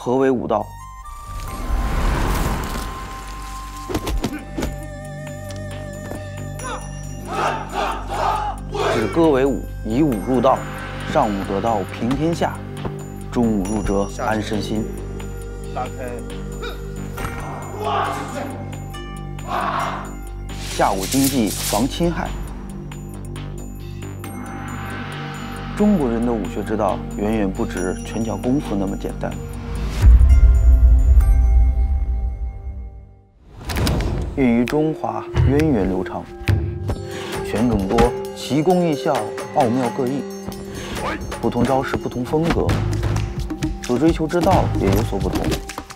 何为武道？止戈为武，以武入道。上武得道平天下，中武入哲安身心。 打开。 下武经济防侵害。中国人的武学之道远远不止拳脚功夫那么简单。源于中华，源远流长，拳种多，奇功异效，奥妙各异，不同招式，不同风格，所追求之道也有所不同。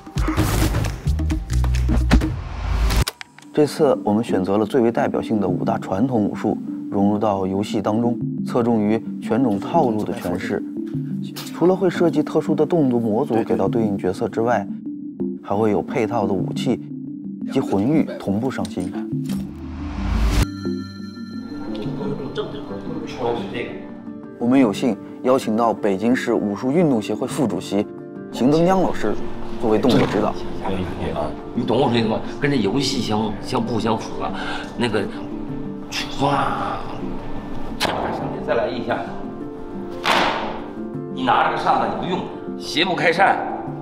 这次我们选择了最为代表性的5大传统武术，融入到游戏当中，侧重于拳种套路的诠释。除了会设计特殊的动作模组给到对应角色之外，还会有配套的武器及魂玉同步上新。我们有幸邀请到北京市武术运动协会副主席邢登江老师作为动作指导。 你懂我这个吗？跟这游戏相不相符啊？那个，哇，再来一下。你拿着个扇子，你不用，斜不开扇。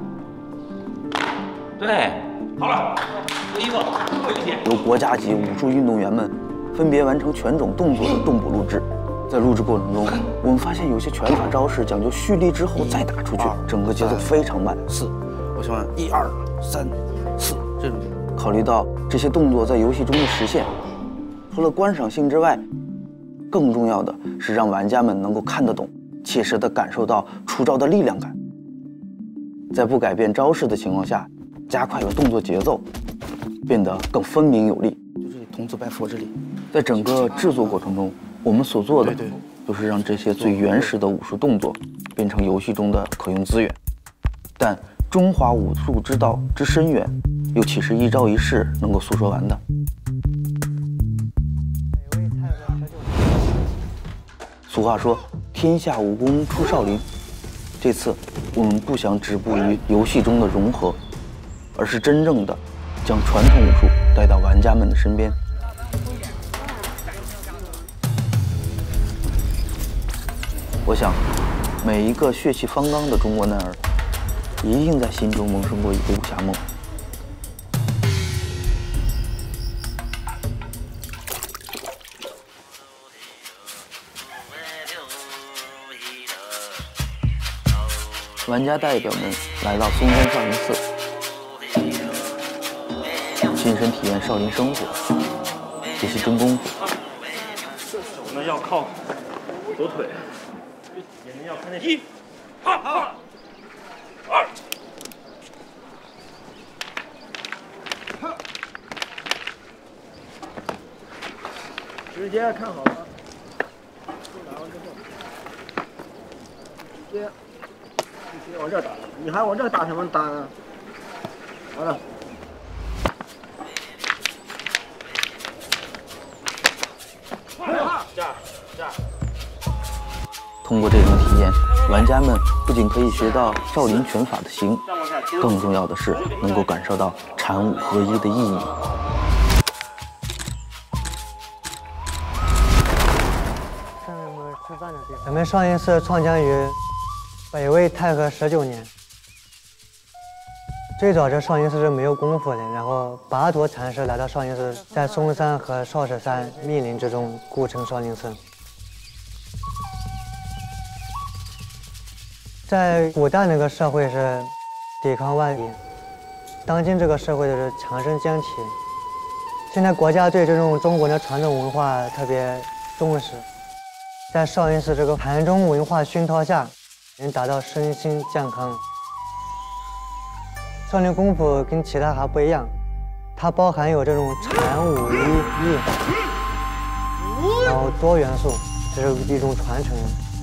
对，好了，脱衣服，后一个点。 由国家级武术运动员们分别完成拳种动作的动捕录制。在录制过程中，我们发现有些拳法招式讲究蓄力之后再打出去，整个节奏非常慢。4，我喜欢1、2、3、4这种。考虑到这些动作在游戏中的实现，除了观赏性之外，更重要的是让玩家们能够看得懂，切实地感受到出招的力量感。在不改变招式的情况下，加快了动作节奏，变得更分明有力。就这里童子拜佛这里，在整个制作过程中，我们所做的就是让这些最原始的武术动作变成游戏中的可用资源。但中华武术之道之深远，又岂是一招一式能够诉说完的？俗话说，天下武功出少林。这次我们不想止步于游戏中的融合，而是真正的将传统武术带到玩家们的身边。我想，每一个血气方刚的中国男儿，一定在心中萌生过一个武侠梦。玩家代表们来到嵩山少林寺，亲身体验少林生活，学习真功夫。 我们要靠左腿。眼睛要看那1、2、时间看好了，打完之后，直接往这打，你还往这打什么打呢？好了。 通过这种体验，玩家们不仅可以学到少林拳法的形，更重要的是能够感受到禅武合一的意义。 咱们少林寺创建于北魏太和19年。最早这少林寺是没有功夫的，然后巴陀禅师来到少林寺，在嵩山和少室山密林之中故称少林寺。在古代那个社会是抵抗外敌，当今这个社会就是强身健体。现在国家对这种中国的传统文化特别重视，在少林寺这个禅宗文化熏陶下，能达到身心健康。少林功夫跟其他还不一样，它包含有这种禅武医艺，然后多元素，这是一种传承。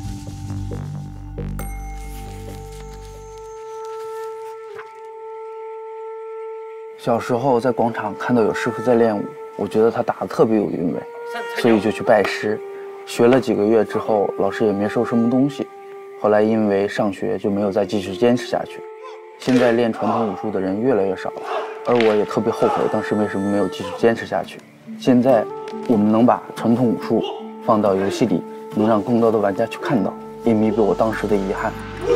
小时候在广场看到有师傅在练武，我觉得他打得特别有韵味，所以就去拜师。学了几个月之后，老师也没收什么东西。后来因为上学就没有再继续坚持下去。 现在练传统武术的人越来越少了，而我也特别后悔当时为什么没有继续坚持下去。现在我们能把传统武术放到游戏里，能让更多的玩家去看到，也弥补我当时的遗憾。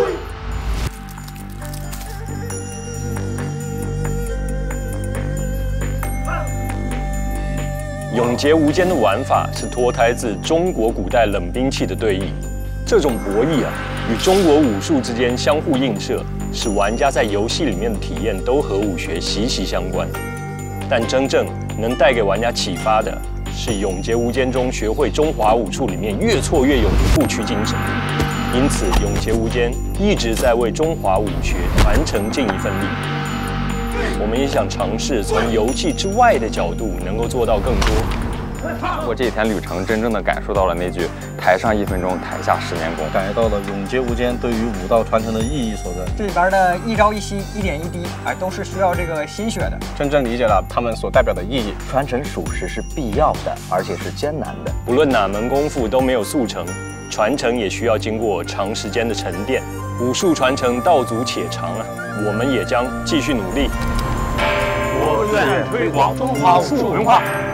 永劫无间的玩法是脱胎自中国古代冷兵器的对弈，这种博弈与中国武术之间相互映射，使玩家在游戏里面的体验都和武学息息相关。但真正能带给玩家启发的是永劫无间中学会中华武术里面越挫越勇的不屈精神。因此，永劫无间一直在为中华武学传承尽一份力。我们也想尝试从游戏之外的角度，能够做到更多。 通过这一天旅程，真正的感受到了那句“台上1分钟，台下10年功”， 感觉到了永劫无间对于武道传承的意义所在。 这里边的一朝一夕、一点一滴，都是需要这个心血的。 真正理解了他们所代表的意义。 传承属实是必要的，而且是艰难的。 无论哪门功夫都没有速成，传承也需要经过长时间的沉淀。武术传承道阻且长我们也将继续努力。 我愿推广中华武术文化。